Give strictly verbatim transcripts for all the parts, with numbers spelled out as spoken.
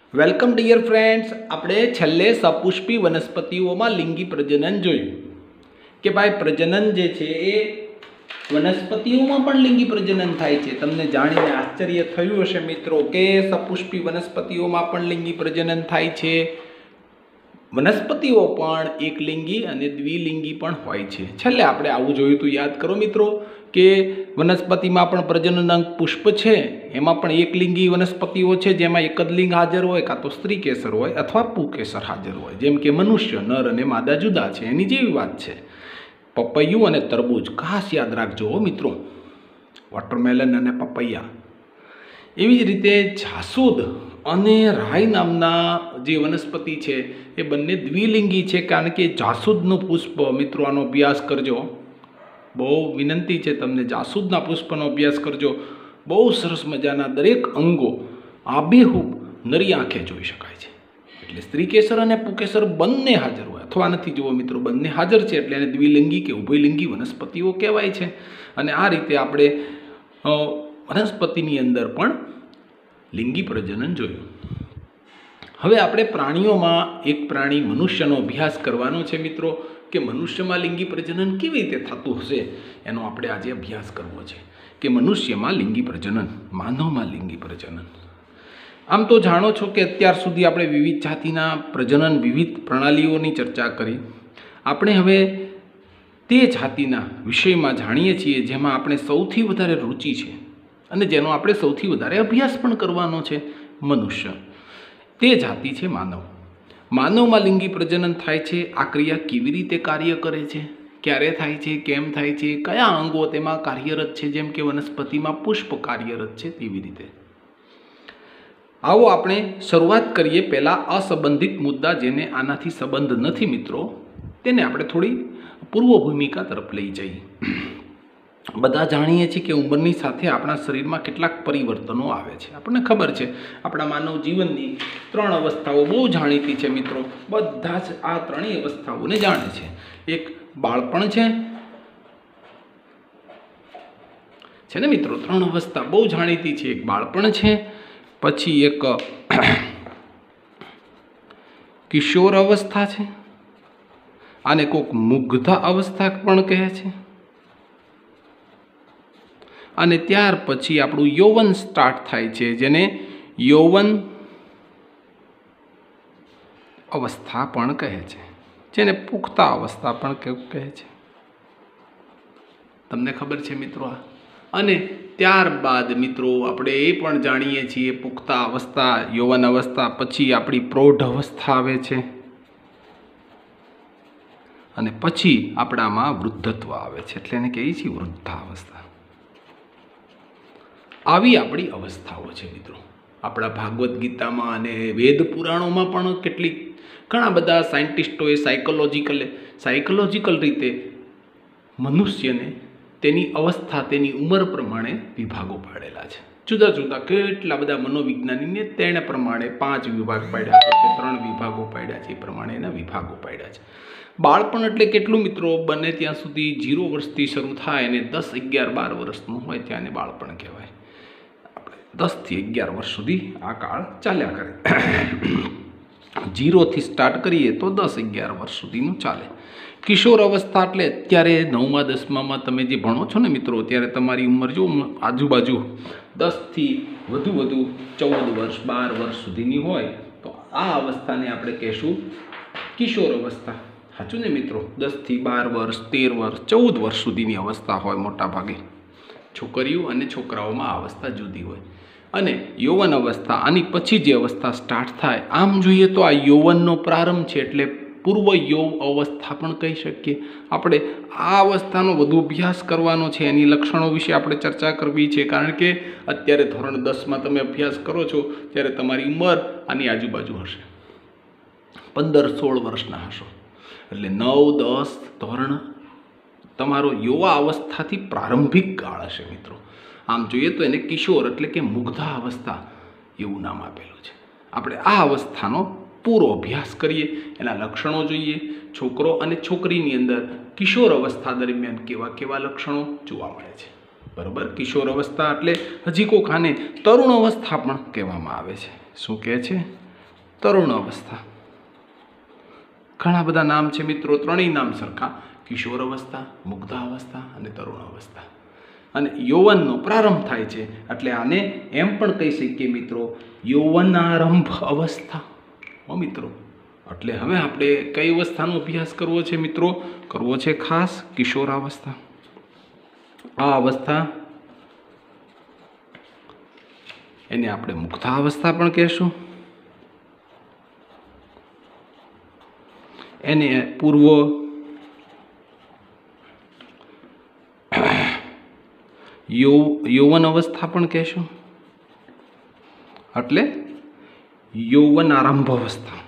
Welcome dear friends, આપણે છેલ્લે સપુષ્પી વનસ્પતિઓમાં લિંગી પ્રજનન જોયું કે ભાઈ પ્રજનન જે છે એ વનસ્પતિઓમાં પણ લિંગી પ્રજનન થાય છે. તમને જાણીને આશ્ચર્ય થયું હશે મિત્રો કે સપુષ્પી વનસ્પતિઓમાં પણ લિંગી પ્રજનન થાય છે. વનસ્પતિઓ પણ એકલિંગી અને દ્વિલિંગી પણ હોય છે. છેલ્લે આપણે આવું જોયું હતું, યાદ કરો મિત્રો કે વનસ્પતિમાં પણ પ્રજનન અંગ પુષ્પ છે, એમાં પણ એકલિંગી વનસ્પતિઓ છે જેમાં એક જ લિંગ હાજર હોય, કાં તો સ્ત્રી કેસર હોય અથવા પુંકેસર હાજર હોય. જેમ કે મનુષ્ય, નર અને માદા જુદા છે, એની જેવી વાત છે. પપૈયું અને તરબૂચ ખાસ યાદ રાખજો મિત્રો, વોટરમેલન અને પપૈયા. એવી જ રીતે જાસૂદ અને રાઈ નામના જે વનસ્પતિ છે એ બંને દ્વિલિંગી છે, કારણ કે જાસૂદનું પુષ્પ મિત્રો આનો અભ્યાસ કરજો, બહુ વિનંતી છે તમને, જાસૂદના પુષ્પનો અભ્યાસ કરજો. બહુ સરસ મજાના દરેક અંગો આબેહૂબ નરી આંખે જોઈ શકાય છે. એટલે સ્ત્રી કેસર અને પુંકેસર બંને હાજર હોય, અથવા નથી જુઓ મિત્રો, બંને હાજર છે એટલે એને દ્વિલિંગી કે ઉભયલિંગી વનસ્પતિઓ કહેવાય છે. અને આ રીતે આપણે વનસ્પતિની અંદર પણ લિંગી પ્રજનન જોયું. હવે આપણે પ્રાણીઓમાં એક પ્રાણી મનુષ્યનો અભ્યાસ કરવાનો છે મિત્રો, કે મનુષ્યમાં લિંગી પ્રજનન કેવી રીતે થતું હશે એનો આપણે આજે અભ્યાસ કરવો છે. કે મનુષ્યમાં લિંગી પ્રજનન, માનવમાં લિંગી પ્રજનન. આમ તો જાણો છો કે અત્યાર સુધી આપણે વિવિધ જાતિના પ્રજનન, વિવિધ પ્રણાલીઓની ચર્ચા કરી. આપણે હવે તે જાતિના વિષયમાં જાણીએ છીએ જેમાં આપણે સૌથી વધારે રુચિ છે અને જેનો આપણે સૌથી વધારે અભ્યાસ પણ કરવાનો છે, મનુષ્ય. તે જાતિ છે માનવ. માનવમાં લિંગી પ્રજનન થાય છે. આ ક્રિયા કેવી રીતે કાર્ય કરે છે, ક્યારે થાય છે, કેમ થાય છે, કયા અંગો તેમાં કાર્યરત છે, જેમ કે વનસ્પતિમાં પુષ્પ કાર્યરત છે તેવી રીતે. આવો આપણે શરૂઆત કરીએ પહેલાં અસંબંધિત મુદ્દા, જેને આનાથી સંબંધ નથી મિત્રો, તેને આપણે થોડી પૂર્વ ભૂમિકા તરફ લઈ જઈએ. બધા જાણીએ છીએ કે ઉંમરની સાથે આપણા શરીરમાં કેટલાક પરિવર્તનો આવે છે. આપણને ખબર છે આપણા માનવ જીવનની ત્રણ અવસ્થાઓ બહુ જાણીતી છે મિત્રો, બધા જ આ ત્રણેય અવસ્થાઓને જાણે છે. એક બાળપણ છે છે ને મિત્રો, ત્રણ અવસ્થા બહુ જાણીતી છે. એક બાળપણ છે, પછી એક કિશોર અવસ્થા છે, આને કોઈક મુગ્ધ અવસ્થા પણ કહે છે, અને ત્યાર પછી આપણું યૌવન સ્ટાર્ટ થાય છે, જેને યૌવન અવસ્થા પણ કહે છે, જેને પુખ્તા અવસ્થા પણ કહે છે. તમને ખબર છે મિત્રો આ. અને ત્યારબાદ મિત્રો આપણે એ પણ જાણીએ છીએ, પુખ્તા અવસ્થા, યૌવન અવસ્થા પછી આપણી પ્રૌઢ અવસ્થા આવે છે, અને પછી આપણામાં વૃદ્ધત્વ આવે છે, એટલે એને કહીએ છીએ વૃદ્ધાવસ્થા. આવી આપણી અવસ્થાઓ છે મિત્રો. આપણા ભાગવદ્ ગીતામાં અને વેદ પુરાણોમાં પણ કેટલીક ઘણા બધા સાયન્ટિસ્ટોએ સાયકોલોજીકલ સાયકોલોજીકલ રીતે મનુષ્યને તેની અવસ્થા, તેની ઉંમર પ્રમાણે વિભાગો પાડેલા છે. જુદા જુદા કેટલા બધા મનોવિજ્ઞાનીને તેણે પ્રમાણે પાંચ વિભાગ પાડ્યા છે, કે ત્રણ વિભાગો પાડ્યા છે, એ પ્રમાણે એના વિભાગો પાડ્યા છે. બાળપણ એટલે કેટલું મિત્રો? બને ત્યાં સુધી જીરો વર્ષથી શરૂ થાય અને દસ અગિયાર બાર વર્ષનું હોય ત્યાં એને બાળપણ કહેવાય. આપણે દસથી અગિયાર વર્ષ સુધી આ કાળ ચાલ્યા કરે. જીરોથી સ્ટાર્ટ કરીએ તો દસ અગિયાર વર્ષ સુધીનું ચાલે. કિશોર અવસ્થા એટલે અત્યારે નવમા દસમામાં તમે જે ભણો છો ને મિત્રો, ત્યારે તમારી ઉંમર જો આજુબાજુ દસથી વધુ વધુ ચૌદ વર્ષ બાર વર્ષ સુધીની હોય તો આ અવસ્થાને આપણે કહેશું કિશોર અવસ્થા. સાચું ને મિત્રો? દસથી બાર વર્ષ, તેર વર્ષ, ચૌદ વર્ષ સુધીની અવસ્થા હોય મોટા ભાગે. છોકરીઓ અને છોકરાઓમાં આ અવસ્થા જુદી હોય. અને યૌવન અવસ્થા, આની પછી જે અવસ્થા સ્ટાર્ટ થાય, આમ જોઈએ તો આ યૌવનનો પ્રારંભ છે, એટલે પૂર્વ યૌવ અવસ્થા પણ કહી શકીએ. આપણે આ અવસ્થાનો વધુ અભ્યાસ કરવાનો છે, એની લક્ષણો વિશે આપણે ચર્ચા કરવી છે, કારણ કે અત્યારે ધોરણ દસમાં તમે અભ્યાસ કરો છો ત્યારે તમારી ઉંમર આની આજુબાજુ હશે, પંદર સોળ વર્ષના હશો. એટલે નવ દસ ધોરણ તમારો યુવા અવસ્થાથી પ્રારંભિક કાળ હશે મિત્રો. આમ જોઈએ તો એને કિશોર એટલે કે મુગ્ધા અવસ્થા એવું નામ આપેલું છે. આપણે આ અવસ્થાનો પૂરો અભ્યાસ કરીએ, એના લક્ષણો જોઈએ. છોકરો અને છોકરીની અંદર કિશોર અવસ્થા દરમિયાન કેવા કેવા લક્ષણો જોવા મળે છે, બરાબર? કિશોર અવસ્થા એટલે હજી કોક આને તરુણ અવસ્થા પણ કહેવામાં આવે છે. શું કહે છે? તરુણ અવસ્થા. ઘણા બધા નામ છે મિત્રો, ત્રણેય નામ સરખા: કિશોર અવસ્થા, મુગ્ધાવસ્થા અને તરુણ અવસ્થા. અને યૌવનનો પ્રારંભ થાય છે એટલે આને એમ પણ કહી શકીએ મિત્રો, યૌવનારંભ અવસ્થા. હો મિત્રો, એટલે હવે આપણે કઈ અવસ્થાનો અભ્યાસ કરવો છે મિત્રો? કરવો છે ખાસ કિશોરાવસ્થા. આ અવસ્થા એને આપણે મુગ્ધાવસ્થા પણ કહેશું. એને પૂર્વ યૌવન અવસ્થા પણ કહેશું, એટલે યૌવન આરંભ અવસ્થા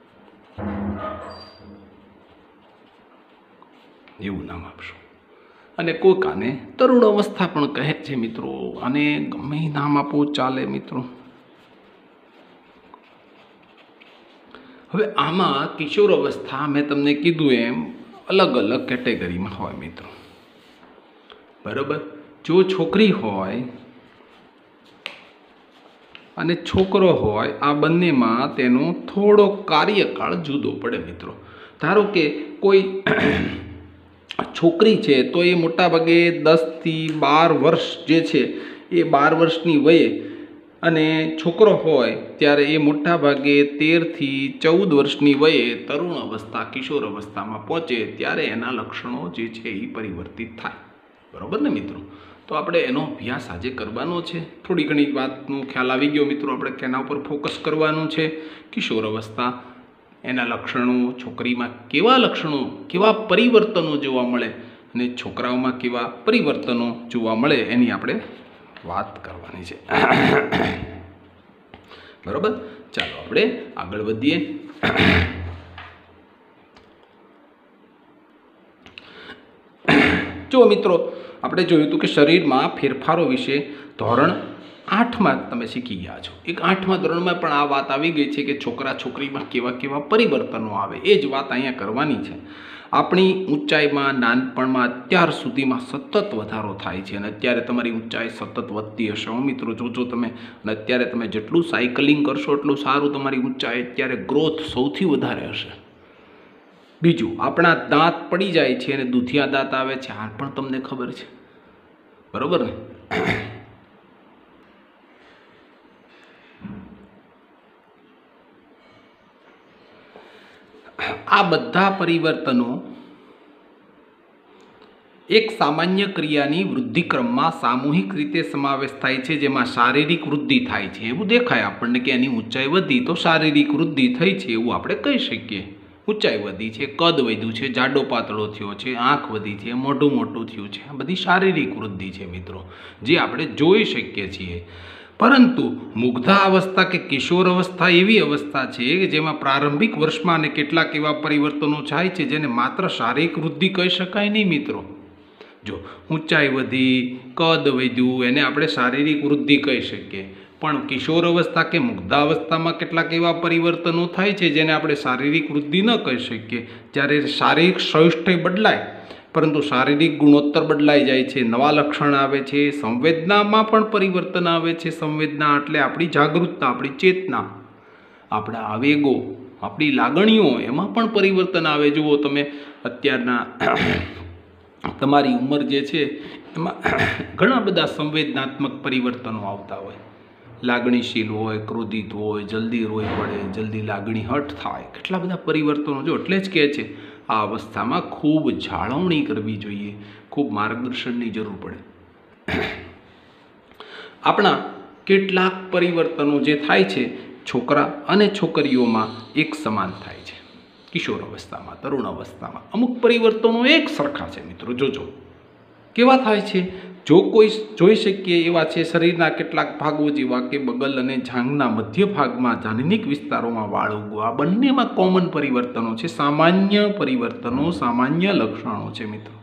એવું નામ આપશું. અને કોઈક આને તરુણ અવસ્થા પણ કહે છે મિત્રો. અને ગમે નામ આપો ચાલે મિત્રો. હવે આમાં કિશોર અવસ્થા મેં તમને કીધું એમ અલગ અલગ કેટેગરીમાં હોય મિત્રો, બરાબર. જો છોકરી હોય અને છોકરો હોય, આ બંનેમાં તેનો થોડો કાર્યકાળ જુદો પડે મિત્રો. ધારો કે કોઈ છોકરી છે તો એ મોટાભાગે દસથી બાર વર્ષ જે છે એ બાર વર્ષની વયે, અને છોકરો હોય ત્યારે એ મોટાભાગે તેરથી ચૌદ વર્ષની વયે તરુણ અવસ્થા કિશોર અવસ્થામાં પહોંચે ત્યારે એના લક્ષણો જે છે એ પરિવર્તિત થાય. બરાબર ને મિત્રો? તો આપણે એનો અભ્યાસ આજે કરવાનો છે. થોડી ઘણી વાતનો ખ્યાલ આવી ગયો મિત્રો. આપણે કેના ઉપર ફોકસ કરવાનું છે? કિશોર અવસ્થા, એના લક્ષણો, છોકરીમાં કેવા લક્ષણો, કેવા પરિવર્તનો જોવા મળે અને છોકરાઓમાં કેવા પરિવર્તનો જોવા મળે એની આપણે વાત કરવાની છે. બરાબર, ચાલો આપણે આગળ વધીએ. જો મિત્રો, આપણે જોયું હતું કે શરીરમાં ફેરફારો વિશે ધોરણ આઠમાં તમે શીખી ગયા છો. એક આઠમા ધોરણમાં પણ આ વાત આવી ગઈ છે કે છોકરા છોકરીમાં કેવા કેવા પરિવર્તનો આવે. એ જ વાત અહીંયા કરવાની છે. આપણી ઊંચાઈમાં નાનપણમાં અત્યાર સુધીમાં સતત વધારો થાય છે, અને અત્યારે તમારી ઊંચાઈ સતત વધતી હશે. હો મિત્રો, જોજો તમે. અને અત્યારે તમે જેટલું સાયકલિંગ કરશો એટલું સારું. તમારી ઊંચાઈ અત્યારે ગ્રોથ સૌથી વધારે હશે. બીજું, આપણા દાંત પડી જાય છે અને દૂધિયા દાંત આવે છે. આ પણ તમને ખબર છે, બરોબર ને? આ બધા પરિવર્તનો એક સામાન્ય ક્રિયાની વૃદ્ધિક્રમમાં સામૂહિક રીતે સમાવેશ થાય છે, જેમાં શારીરિક વૃદ્ધિ થાય છે. એવું દેખાય આપણને કે એની ઊંચાઈ વધી તો શારીરિક વૃદ્ધિ થઈ છે એવું આપણે કહી શકીએ. ઊંચાઈ વધી છે, કદ વધ્યું છે, જાડો પાતળો થયો છે, આંખ વધી છે, મોઢું મોટું થયું છે. આ બધી શારીરિક વૃદ્ધિ છે મિત્રો, જે આપણે જોઈ શકીએ છીએ. પરંતુ મુગ્ધા અવસ્થા કે કિશોર અવસ્થા એવી અવસ્થા છે કે જેમાં પ્રારંભિક વર્ષમાં અને કેટલાક એવા પરિવર્તનો થાય છે જેને માત્ર શારીરિક વૃદ્ધિ કહી શકાય નહીં મિત્રો. જો ઊંચાઈ વધી, કદ વધ્યું, એને આપણે શારીરિક વૃદ્ધિ કહી શકીએ. પણ કિશોર અવસ્થા કે મુગ્ધાવસ્થામાં કેટલાક એવા પરિવર્તનો થાય છે જેને આપણે શારીરિક વૃદ્ધિ ન કહી શકીએ. જ્યારે શારીરિક સૌષ્ઠય બદલાય પરંતુ શારીરિક ગુણોત્તર બદલાઈ જાય છે, નવા લક્ષણ આવે છે. સંવેદનામાં પણ પરિવર્તન આવે છે. સંવેદના એટલે આપણી જાગૃતતા, આપણી ચેતના, આપણા આવેગો, આપણી લાગણીઓ, એમાં પણ પરિવર્તન આવે. જુઓ તમે, અત્યારના તમારી ઉંમર જે છે એમાં ઘણા બધા સંવેદનાત્મક પરિવર્તનો આવતા હોય. લાગણીશીલ હોય, ક્રોધિત હોય, જલ્દી રોઈ પડે, જલ્દી લાગણી હઠ થાય, કેટલા બધા પરિવર્તનો. જો એટલે જ કહે છે આ અવસ્થામાં ખૂબ જાળવણી કરવી જોઈએ, ખૂબ માર્ગદર્શનની જરૂર પડે. આપણા કેટલાક પરિવર્તનો જે થાય છે છોકરા અને છોકરીઓમાં એક સમાન થાય છે. કિશોર અવસ્થામાં, તરુણ અવસ્થામાં અમુક પરિવર્તનો એક સરખા છે મિત્રો. જોજો કેવા થાય છે. જો કોઈ જોઈ શકીએ એવા છે શરીરના કેટલાક ભાગો જેવા કે બગલ અને જાંઘના મધ્ય ભાગમાં જાનનિક વિસ્તારોમાં વાળ ઉગવા, આ બંનેમાં કોમન પરિવર્તનો છે, સામાન્ય પરિવર્તનો, સામાન્ય લક્ષણો છે મિત્રો.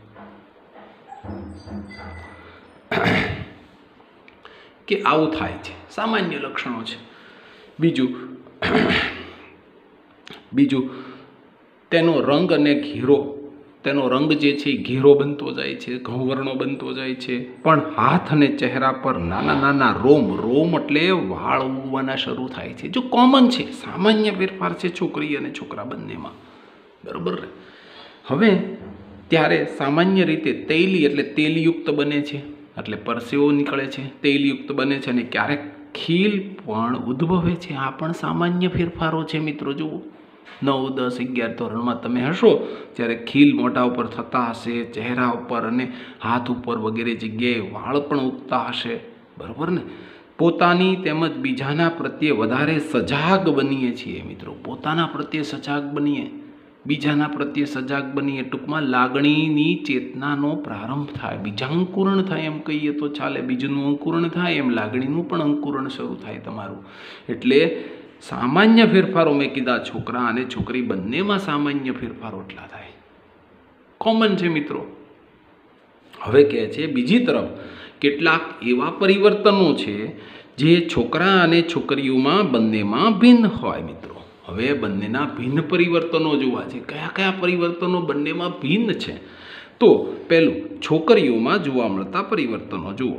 કે આવું થાય છે, સામાન્ય લક્ષણો છે. બીજું બીજું તેનો રંગ અને ઘેરો તેનો રંગ જે છે એ ઘેરો બનતો જાય છે, ઘઉંવર્ણો બનતો જાય છે, પણ હાથ અને ચહેરા પર નાના નાના રોમ, રોમ એટલે વાળ ઉગવાના શરૂ થાય છે. જો કોમન છે, સામાન્ય ફેરફાર છે છોકરી અને છોકરા બંનેમાં, બરાબર ને. હવે ત્યારે સામાન્ય રીતે તૈલી એટલે તેલયુક્ત બને છે, એટલે પરસેવો નીકળે છે, તેલયુક્ત બને છે, અને ક્યારેક ખીલ પણ ઉદ્ભવે છે. આ પણ સામાન્ય ફેરફારો છે મિત્રો. જુઓ, નવ દસ અગિયાર ધોરણમાં તમે હશો ત્યારે ખીલ મોઢા ઉપર થતા હશે, ચહેરા ઉપર અને હાથ ઉપર વગેરે જગ્યાએ વાળ પણ ઉગતા હશે, બરાબર ને. પોતાની તેમજ બીજાના પ્રત્યે વધારે સજાગ બનીએ છીએ મિત્રો. પોતાના પ્રત્યે સજાગ બનીએ, બીજાના પ્રત્યે સજાગ બનીએ. ટૂંકમાં લાગણીની ચેતનાનો પ્રારંભ થાય, બીજાંકુરણ થાય એમ કહીએ તો ચાલે. બીજનું અંકુરણ થાય એમ લાગણીનું પણ અંકુરણ શરૂ થાય તમારું. એટલે સામાન્ય ફેરફારો મેં કીધા, છોકરા અને છોકરી બંનેમાં સામાન્ય ફેરફારો એટલા થાય, કોમન છે મિત્રો. હવે કહે છે બીજી તરફ કેટલાક એવા પરિવર્તનો છે જે છોકરા અને છોકરીઓમાં બંનેમાં ભિન્ન હોય મિત્રો. હવે બંનેના ભિન્ન પરિવર્તનો જોવા છે. કયા કયા પરિવર્તનો બંનેમાં ભિન્ન છે? તો પહેલું, છોકરીઓમાં જોવા મળતા પરિવર્તનો જુઓ.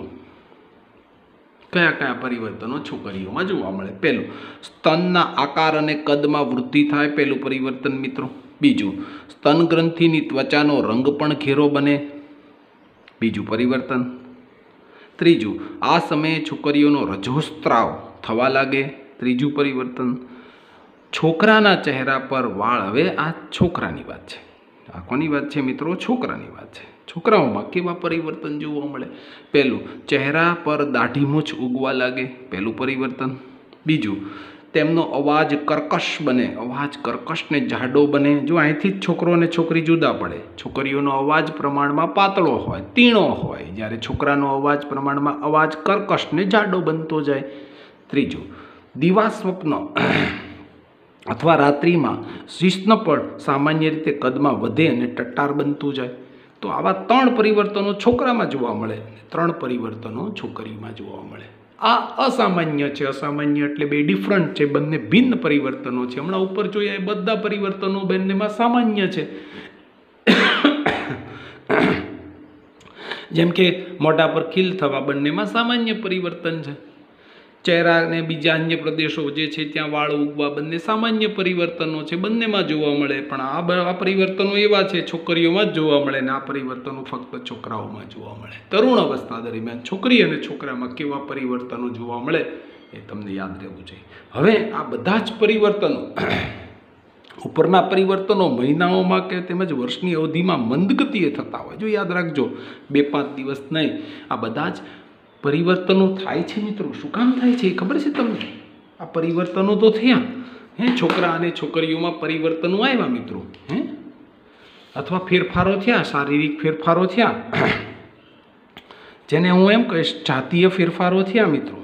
કયા કયા પરિવર્તનો છોકરીઓમાં જોવા મળે? પહેલું, સ્તનના આકાર અને કદમાં વૃદ્ધિ થાય, પહેલું પરિવર્તન મિત્રો. બીજું, સ્તન ગ્રંથિની ત્વચાનો રંગ પણ ઘેરો બને, બીજું પરિવર્તન. ત્રીજું, આ સમયે છોકરીઓનો રજોસ્ત્રાવ થવા લાગે, ત્રીજું પરિવર્તન. છોકરાના ચહેરા પર વાળ, હવે આ છોકરાની વાત છે, આ કોની વાત છે મિત્રો? છોકરાની વાત છે. છોકરાઓમાં કેવા પરિવર્તન જોવા મળે? પહેલું, ચહેરા પર દાઢી મૂછ ઉગવા લાગે, પહેલું પરિવર્તન. બીજું, તેમનો અવાજ કર્કશ બને, અવાજ કર્કશ ને જાડો બને. જો અહીંથી જ છોકરો અને છોકરી જુદા પડે. છોકરીઓનો અવાજ પ્રમાણમાં પાતળો હોય, તીણો હોય, જ્યારે છોકરાનો અવાજ પ્રમાણમાં અવાજ કર્કશ ને જાડો બનતો જાય. ત્રીજું, દિવા સ્વપ્ન અથવા રાત્રિમાં શિસ્ન પણ સામાન્ય રીતે કદમાં વધે અને ટટ્ટાર બનતું જાય. તો આવા ત્રણ પરિવર્તનો છોકરામાં જોવા મળે, ત્રણ પરિવર્તનો છોકરીમાં જોવા મળે. આ અસામાન્ય છે. અસામાન્ય એટલે બે ડિફરન્ટ છે, બંને ભિન્ન પરિવર્તનો છે. હમણાં ઉપર જોયા એ બધા પરિવર્તનો બંનેમાં સામાન્ય છે. જેમ કે મોઢા પર ખીલ થવા બંનેમાં સામાન્ય પરિવર્તન છે. ચહેરા અને બીજા અન્ય પ્રદેશો જે છે ત્યાં વાળ ઉગવા બંને સામાન્ય પરિવર્તનો છે, બંનેમાં જોવા મળે. પણ આ આ પરિવર્તનો એવા છે છોકરીઓમાં જ જોવા મળે, ને આ પરિવર્તનો ફક્ત છોકરાઓમાં જોવા મળે. તરુણ અવસ્થા દરમિયાન છોકરી અને છોકરામાં કેવા પરિવર્તનો જોવા મળે એ તમને યાદ રહેવું જોઈએ. હવે આ બધા જ પરિવર્તનો, ઉપરના પરિવર્તનો મહિનાઓમાં કે તેમજ વર્ષની અવધિમાં મંદગતિએ થતા હોય. જો યાદ રાખજો, બે પાંચ દિવસ નહીં, આ બધા જ પરિવર્તનો થાય છે મિત્રો. શું કામ થાય છે એ ખબર છે તમને? આ પરિવર્તનો તો થયા, હે, છોકરા અને છોકરીઓમાં પરિવર્તનો આવ્યા મિત્રો, હે, અથવા ફેરફારો થયા, શારીરિક ફેરફારો થયા, જેને હું એમ કહીશ જાતીય ફેરફારો થયા મિત્રો.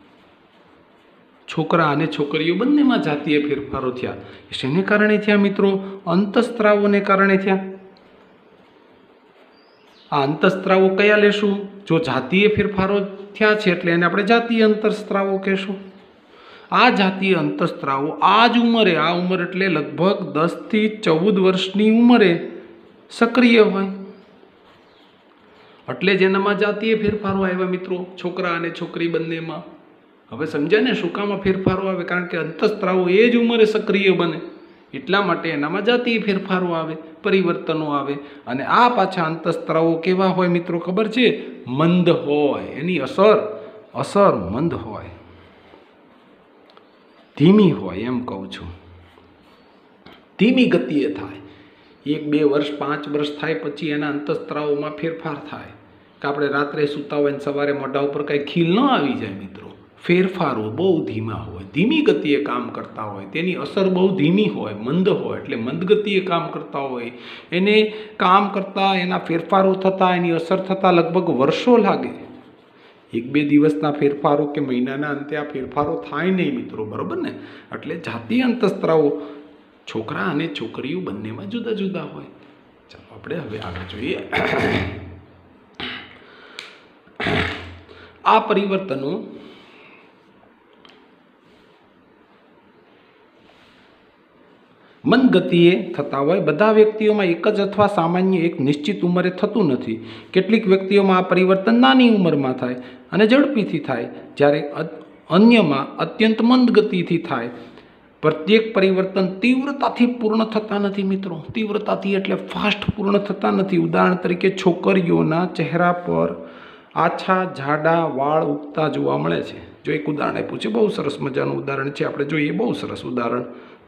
છોકરા અને છોકરીઓ બંનેમાં જાતીય ફેરફારો થયા. શેને કારણે થયા મિત્રો? અંતઃસ્ત્રાવોને કારણે થયા. આ અંતઃસ્ત્રાવો કયા લેશું? જો જાતીય ફેરફારો થયા છે એટલે એને આપણે જાતીય અંતઃસ્ત્રાવો કહેશું. આ જાતીય અંતઃસ્ત્રાવો આ જ ઉંમરે, આ ઉંમર એટલે લગભગ દસથી ચૌદ વર્ષની ઉંમરે સક્રિય હોય, એટલે જ એનામાં જાતીય ફેરફારો આવ્યા મિત્રો, છોકરા અને છોકરી બંનેમાં. હવે સમજ્યા ને શું કામ ફેરફારો આવે? કારણ કે અંતઃસ્ત્રાવો એ જ ઉંમરે સક્રિય બને, એટલા માટે એનામાં જાતીય ફેરફારો આવે, પરિવર્તનો આવે. અને આ પાછા અંતઃસ્ત્રાવો કેવા હોય મિત્રો ખબર છે? મંદ હોય. એની અસર અસર મંદ હોય, ધીમી હોય, એમ કહું છું. ધીમી ગતિએ થાય. એક બે વર્ષ પાંચ વર્ષ થાય પછી એના અંતઃસ્ત્રાવોમાં ફેરફાર થાય. કે આપણે રાત્રે સૂતા હોય ને સવારે મોઢા ઉપર કાંઈ ખીલ ન આવી જાય મિત્રો. ફેરફારો બહુ ધીમા હોય, ધીમી ગતિએ કામ કરતા હોય, તેની અસર બહુ ધીમી હોય, મંદ હોય, એટલે મંદ ગતિએ કામ કરતા હોય. એને કામ કરતાં, એના ફેરફારો થતાં, એની અસર થતાં લગભગ વર્ષો લાગે. એક બે દિવસના ફેરફારો કે મહિનાના અંતે આ ફેરફારો થાય નહીં મિત્રો, બરાબર ને? એટલે જાતીય અંતઃસ્ત્રાવો છોકરા અને છોકરીઓ બંનેમાં જુદા જુદા હોય. ચાલો આપણે હવે આગળ જોઈએ. આ પરિવર્તનો મંદ ગતિએ થતા હોય. બધા વ્યક્તિઓમાં એક જ અથવા સામાન્ય એક નિશ્ચિત ઉંમરે થતું નથી. કેટલીક વ્યક્તિઓમાં આ પરિવર્તન નાની ઉંમરમાં થાય અને ઝડપીથી થાય, જ્યારે અન્યમાં અત્યંત મંદ ગતિથી થાય. પ્રત્યેક પરિવર્તન તીવ્રતાથી પૂર્ણ થતા નથી મિત્રો. તીવ્રતાથી એટલે ફાસ્ટ પૂર્ણ થતા નથી. ઉદાહરણ તરીકે છોકરીઓના ચહેરા પર આછા જાડા વાળ ઉગતા જોવા મળે છે. જો એક ઉદાહરણ આપ્યું છે, બહુ સરસ મજાનું ઉદાહરણ છે, આપણે જોઈએ. બહુ સરસ ઉદાહરણ.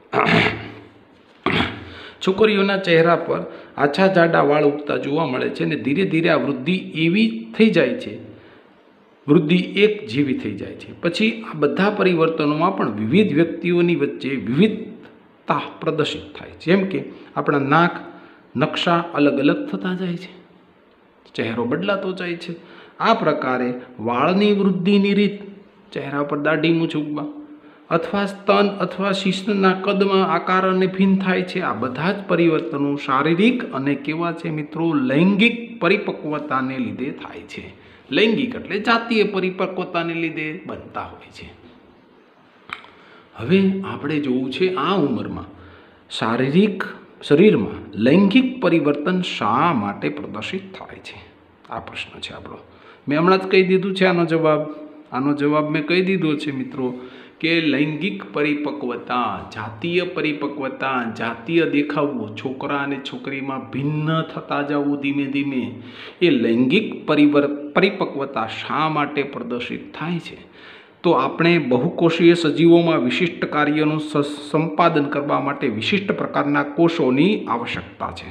છોકરીઓના ચહેરા પર આછા જાડા વાળ ઉગતા જોવા મળે છે અને ધીરે ધીરે આ વૃદ્ધિ એવી થઈ જાય છે, વૃદ્ધિ એક જેવી થઈ જાય છે. પછી આ બધા પરિવર્તનોમાં પણ વિવિધ વ્યક્તિઓની વચ્ચે વિવિધતા પ્રદર્શિત થાય છે. જેમ કે આપણા નાક નકશા અલગ અલગ થતા જાય છે, ચહેરો બદલાતો જાય છે. આ પ્રકારે વાળની વૃદ્ધિની રીત, ચહેરા પર દાઢી મૂછ ઉગવા અથવા સ્તન અથવા શિશ્નના કદમાં આકાર અને ભિન્ન થાય છે. આ બધા જ પરિવર્તનો શારીરિક અને કેવા છે મિત્રો, લૈંગિક પરિપક્વતાને લીધે થાય છે. લૈંગિક એટલે જાતીય પરિપક્વતાને લીધે બનતા હોય છે. હવે આપણે જોવું છે આ ઉંમરમાં શારીરિક શરીરમાં લૈંગિક પરિવર્તન શા માટે પ્રદર્શિત થાય છે. આ પ્રશ્ન છે આપણો. મેં હમણાં જ કહી દીધું છે આનો જવાબ. આનો જવાબ મેં કહી દીધો છે મિત્રો કે લૈંગિક પરિપક્વતા, જાતીય પરિપક્વતા, જાતીય દેખાવું, છોકરા અને છોકરીમાં ભિન્ન થતા જવું ધીમે ધીમે, એ લૈંગિક પરિવર પરિપક્વતા શા માટે પ્રદર્શિત થાય છે? તો આપણે બહુકોષીય સજીવોમાં વિશિષ્ટ કાર્યનું સંપાદન કરવા માટે વિશિષ્ટ પ્રકારના કોષોની આવશ્યકતા છે.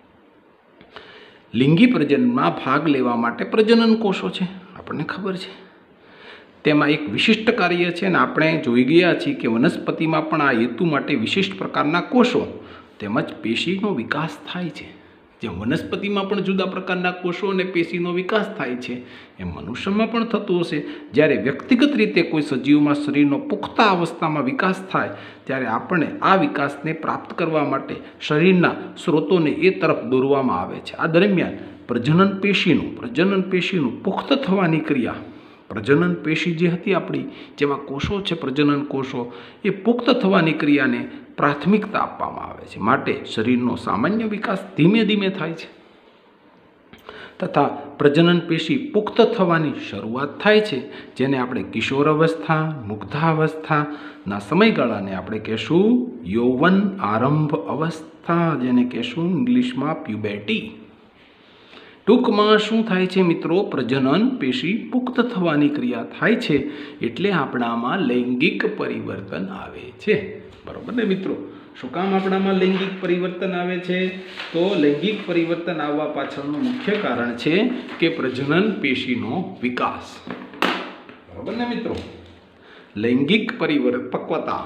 લિંગી પ્રજનનમાં ભાગ લેવા માટે પ્રજનન કોષો છે, આપણને ખબર છે. તેમાં એક વિશિષ્ટ કાર્ય છે અને આપણે જોઈ ગયા છીએ કે વનસ્પતિમાં પણ આ હેતુ માટે વિશિષ્ટ પ્રકારના કોષો તેમજ પેશીનો વિકાસ થાય છે. જેમ વનસ્પતિમાં પણ જુદા પ્રકારના કોષો અને પેશીનો વિકાસ થાય છે, એમ મનુષ્યમાં પણ થતું હશે. જ્યારે વ્યક્તિગત રીતે કોઈ સજીવમાં શરીરનો પુખ્ત અવસ્થામાં વિકાસ થાય ત્યારે આપણે આ વિકાસને પ્રાપ્ત કરવા માટે શરીરના સ્ત્રોતોને એ તરફ દોરવામાં આવે છે. આ દરમિયાન પ્રજનન પેશીનું પ્રજનન પેશીનું પુખ્ત થવાની ક્રિયા, પ્રજનન પેશી જે હતી આપણી, જેમાં કોષો છે પ્રજનન કોષો, એ પુખ્ત થવાની ક્રિયાને પ્રાથમિકતા આપવામાં આવે છે. માટે શરીરનો સામાન્ય વિકાસ ધીમે ધીમે થાય છે તથા પ્રજનન પેશી પુખ્ત થવાની શરૂઆત થાય છે, જેને આપણે કિશોર અવસ્થા, મુગ્ધાવસ્થાના સમયગાળાને આપણે કહેશું યૌવન આરંભ અવસ્થા, જેને કહેશું ઇંગ્લિશમાં પ્યુબર્ટી. ટૂંકમાં શું થાય છે મિત્રો? પ્રજનન પેશી પુખ્ત થવાની ક્રિયા થાય છે એટલે આપણામાં લૈંગિક પરિવર્તન આવે છે. બરોબર ને મિત્રો? શું કામ આપણામાં લૈંગિક પરિવર્તન આવે છે? તો લૈંગિક પરિવર્તન આવવા પાછળનું મુખ્ય કારણ છે કે પ્રજનન પેશીનો વિકાસ. બરોબર ને મિત્રો? લૈંગિક પરિપક્વતા,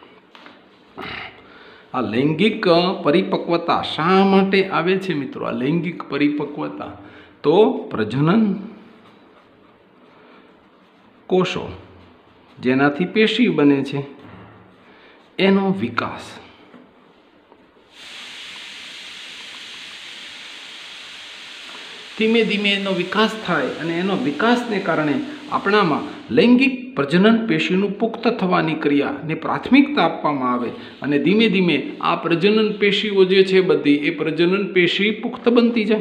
આ લૈંગિક પરિપક્વતા શા માટે આવે છે મિત્રો? આ લૈંગિક પરિપક્વતા તો પ્રજનન કોષો જેનાથી પેશી બને છે એનો વિકાસ. ધીમે ધીમે એનો વિકાસ થાય અને એનો વિકાસને કારણે આપણામાં લૈંગિક પ્રજનન પેશીનું પુખ્ત થવાની ક્રિયાને પ્રાથમિકતા આપવામાં આવે અને ધીમે ધીમે આ પ્રજનન પેશીઓ જે છે બધી એ પ્રજનન પેશી પુખ્ત બનતી જાય.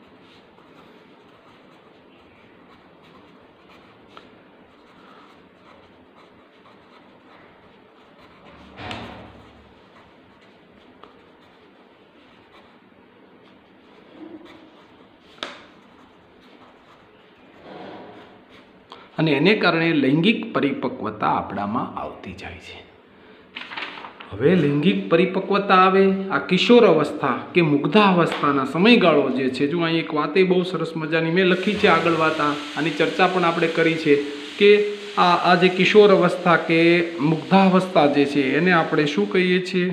અને એને કારણે લૈંગિક પરિપક્વતા આપણામાં આવતી જાય છે. હવે લૈંગિક પરિપક્વતા આવે, આ કિશોર અવસ્થા કે મુગ્ધાવસ્થાના સમયગાળો જે છે, જો અહીં એક વાતે બહુ સરસ મજાની મેં લખી છે આગળ વાત, આની ચર્ચા પણ આપણે કરી છે કે આ આ જે કિશોર અવસ્થા કે મુગ્ધાવસ્થા જે છે એને આપણે શું કહીએ છીએ?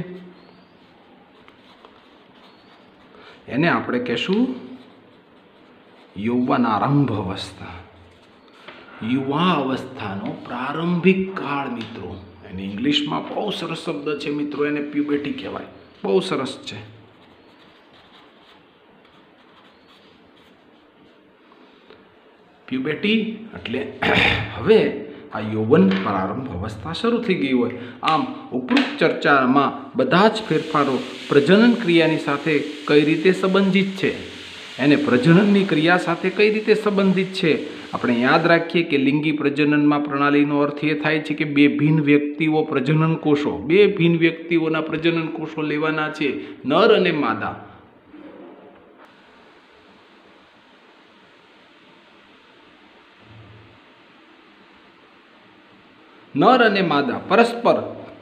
એને આપણે કહેશું યૌવનારંભ અવસ્થા, યુવા અવસ્થાનો પ્રારંભિક કાળ મિત્રો. એને ઇંગ્લિશમાં બહુ સરસ શબ્દ છે મિત્રો, એને પ્યુબર્ટી કહેવાય. બહુ સરસ છે. પ્યુબર્ટી એટલે હવે આ યૌવન પ્રારંભ અવસ્થા શરૂ થઈ ગઈ હોય. આમ ઉપરોક્ત ચર્ચામાં બધા જ ફેરફારો પ્રજનન ક્રિયાની સાથે કઈ રીતે સંબંધિત છે, એને પ્રજનનની ક્રિયા સાથે કઈ રીતે સંબંધિત છે. આપણે યાદ રાખીએ કે લિંગી પ્રજનનમાં પ્રણાલીનો અર્થ એ થાય છે કે બે ભિન્ન વ્યક્તિઓ પ્રજનન કોષો બે ભિન્ન વ્યક્તિઓના પ્રજનન કોષો લેવાના છે, નર અને માદા. નર અને માદા પરસ્પર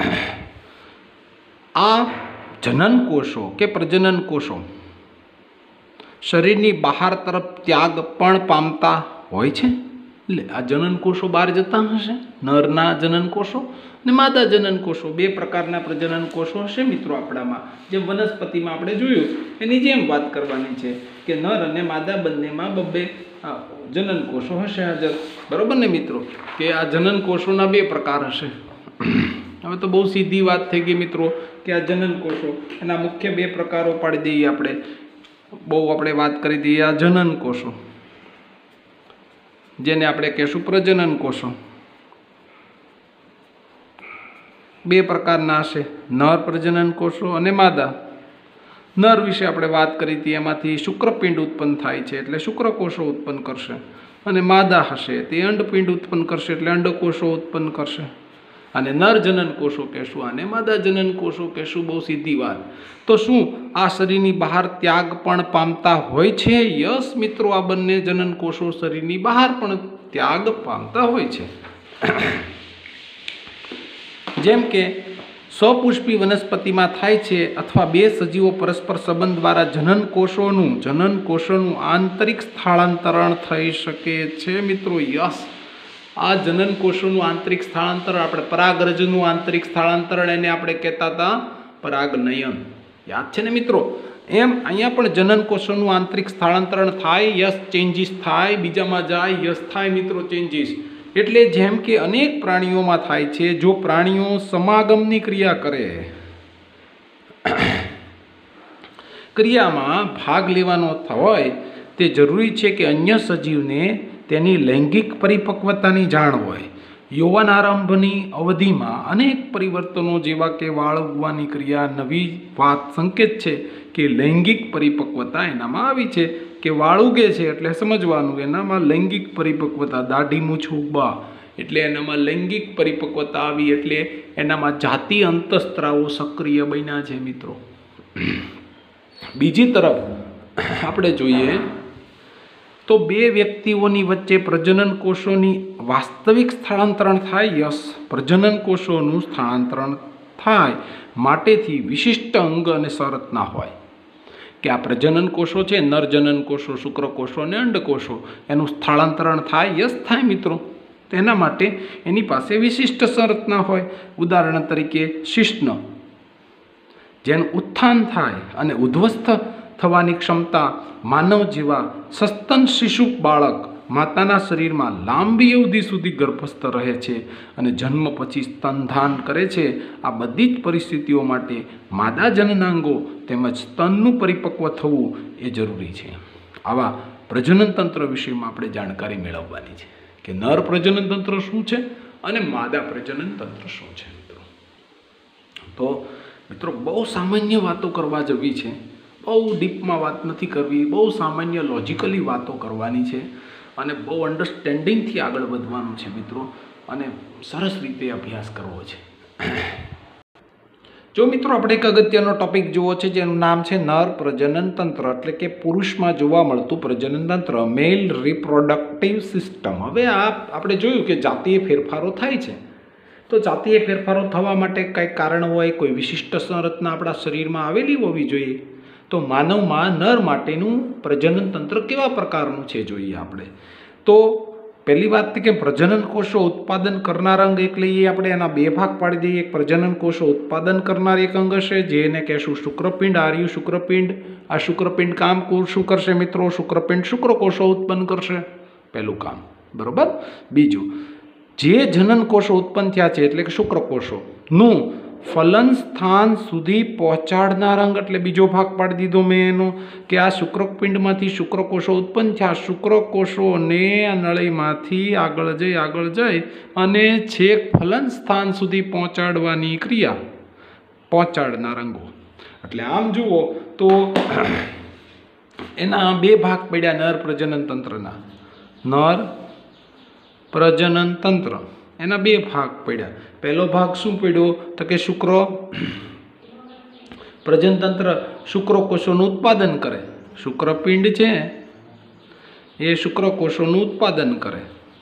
આ જનન કોષો કે પ્રજનન કોષો શરીરની બહાર તરફ ત્યાગ પણ પામતા હોય છે. એટલે આ જનન કોષો બહાર જતા હશે, નરના જનન કોષો અને માદા જનન કોષો, બે પ્રકારના પ્રજનન કોષો હશે મિત્રો આપણામાં. જેમ વનસ્પતિમાં આપણે જોયું એની જેમ વાત કરવાની છે કે નર અને માદા બંનેમાં બબ્બે જનન કોષો હશે હાજર. બરોબર ને મિત્રો, કે આ જનન કોષોના બે પ્રકાર હશે. હવે તો બહુ સીધી વાત થઈ ગઈ મિત્રો કે આ જનન કોષો એના મુખ્ય બે પ્રકારો પાડી દઈએ આપણે. બહુ આપણે વાત કરી દઈએ આ જનન કોષો, જેને આપણે કહેશું પ્રજનન કોષો. બે પ્રકારના હશે, નર પ્રજનન કોષો અને માદા. નર વિશે આપણે વાત કરી હતી, એમાંથી શુક્રપિંડ ઉત્પન્ન થાય છે એટલે શુક્રકોષો ઉત્પન્ન કરશે, અને માદા હશે તે અંડપિંડ ઉત્પન્ન કરશે એટલે અંડકોષો ઉત્પન્ન કરશે. અને નર જનન કોષો કહેશું, આને માદા જનન કોષો કહેશું. બહુ સીધી વાત. તો શું આ શરીરની બહાર ત્યાગ પણ પામતા હોય છે? યસ મિત્રો, આ બંને જનન કોષો શરીરની બહાર પણ ત્યાગ પામતા હોય છે. જેમ કે સપુષ્પી વનસ્પતિમાં થાય છે, અથવા બે સજીવો પરસ્પર સંબંધ દ્વારા જનન કોષોનું જનન કોષોનું આંતરિક સ્થળાંતરણ થઈ શકે છે મિત્રો. યસ, આ જનન કોષોનું આંતરિક સ્થળાંતર, આપણે પરાગરજનું આંતરિક સ્થળાંતરણ એને આપણે કહેતા હતા પરાગનયન. યાદ છે ને મિત્રો? એમ અહીંયા પણ જનન કોષોનું આંતરિક સ્થળાંતરણ થાય, યસ ચેન્જીસ થાય, બીજામાં જાય, યસ થાય મિત્રો ચેન્જીસ. એટલે જેમ કે અનેક પ્રાણીઓમાં થાય છે, જો પ્રાણીઓ સમાગમની ક્રિયા કરે, ક્રિયામાં ભાગ લેવાનો હોય, તે જરૂરી છે કે અન્ય સજીવને તેની લૈંગિક પરિપક્વતાની જાણ હોય. યૌવન આરંભની અવધિમાં અનેક પરિવર્તનો જેવા કે વાળ ઉગવાની ક્રિયા નવી વાત સંકેત છે કે લૈંગિક પરિપક્વતા એનામાં આવી છે. કે વાળ ઉગે છે એટલે સમજવાનું એનામાં લૈંગિક પરિપક્વતા, દાઢી મૂછ ઉગવા એટલે એનામાં લૈંગિક પરિપક્વતા આવી, એટલે એનામાં જાતિ અંતઃસ્ત્રાવો સક્રિય બન્યા છે મિત્રો. બીજી તરફ આપણે જોઈએ તો બે વ્યક્તિઓની વચ્ચે પ્રજનન કોષોની વાસ્તવિક સ્થળાંતરણ થાય. યસ, પ્રજનન કોષોનું સ્થળાંતરણ થાય માટેથી વિશિષ્ટ અંગ અને શરત ના હોય કે આ પ્રજનન કોષો છે, નર જનન કોષો, શુક્રકોષો અને અંડકોષો, એનું સ્થળાંતરણ થાય. યસ થાય મિત્રો. તેના માટે એની પાસે વિશિષ્ટ શરત ના હોય. ઉદાહરણ તરીકે શિશ્ન, જેનું ઉત્થાન થાય અને ઉદ્ધવસ્થ થવાની ક્ષમતા માનવ જેવા સસ્તન શિશુ બાળક માતાના શરીરમાં લાંબી અવધિ સુધી ગર્ભસ્થ રહે છે અને જન્મ પછી સ્તનધાન કરે છે. આ બધી જ પરિસ્થિતિઓ માટે માદા જનનાંગો તેમજ સ્તનનું પરિપક્વ થવું એ જરૂરી છે. આવા પ્રજનન તંત્ર વિષયમાં આપણે જાણકારી મેળવવાની છે કે નર પ્રજનન તંત્ર શું છે અને માદા પ્રજનન તંત્ર શું છે મિત્રો. તો મિત્રો બહુ સામાન્ય વાતો કરવા જવી છે, બહુ ડીપમાં વાત નથી કરવી, બહુ સામાન્ય લોજિકલી વાતો કરવાની છે અને બહુ અન્ડરસ્ટેન્ડિંગથી આગળ વધવાનું છે મિત્રો, અને સરસ રીતે અભ્યાસ કરવો છે. જો મિત્રો આપણે એક અગત્યનો ટોપિક જોવો છે જેનું નામ છે નર પ્રજનન તંત્ર, એટલે કે પુરુષમાં જોવા મળતું પ્રજનન તંત્ર, મેલ રિપ્રોડક્ટિવ સિસ્ટમ. હવે આ આપણે જોયું કે જાતીય ફેરફારો થાય છે, તો જાતીય ફેરફારો થવા માટે કંઈક કારણ હોય, કોઈ વિશિષ્ટ સંરચના આપણા શરીરમાં આવેલી હોવી જોઈએ. તો માનવમાં નર માટેનું પ્રજનન તંત્ર કેવા પ્રકારનું છે જોઈએ આપણે. તો પહેલી વાત કે પ્રજનન કોષો ઉત્પાદન કરનાર અંગ એક લઈએ આપણે, એના બે ભાગ પાડી દઈએ. એક પ્રજનન કોષો ઉત્પાદન કરનાર એક અંગ હશે જેને કહેશું શુક્રપિંડ. આર્યું શુક્રપિંડ. આ શુક્રપિંડ કામ શું કરશે મિત્રો? શુક્રપિંડ શુક્રકોષો ઉત્પન્ન કરશે, પહેલું કામ. બરોબર. બીજું, જે જનન કોષો ઉત્પન્ન થયા છે એટલે કે શુક્રકોષોનું ફલન સ્થાન સુધી પહોંચાડનાર અંગ એટલે બીજો ભાગ પાડી દીધો મેં એનો કે આ શુક્રપિંડમાંથી શુક્રકોષો ઉત્પન્ન થયા, શુક્રકોષોને નળીમાંથી આગળ જઈ આગળ જઈ અને છેક ફલન સ્થાન સુધી પહોંચાડવાની ક્રિયા પહોંચાડનાર અંગો. એટલે આમ જુઓ તો એના બે ભાગ પડ્યા નર પ્રજનન તંત્રના. નર પ્રજનન તંત્ર એના બે ભાગ પડ્યા. પહેલો ભાગ શું પડ્યો તો કે શુક્ર પ્રજનન તંત્ર શુક્રકોષોનું ઉત્પાદન કરે. શુક્રપિંડ છે એ શુક્રકોષોનું ઉત્પાદન કરે.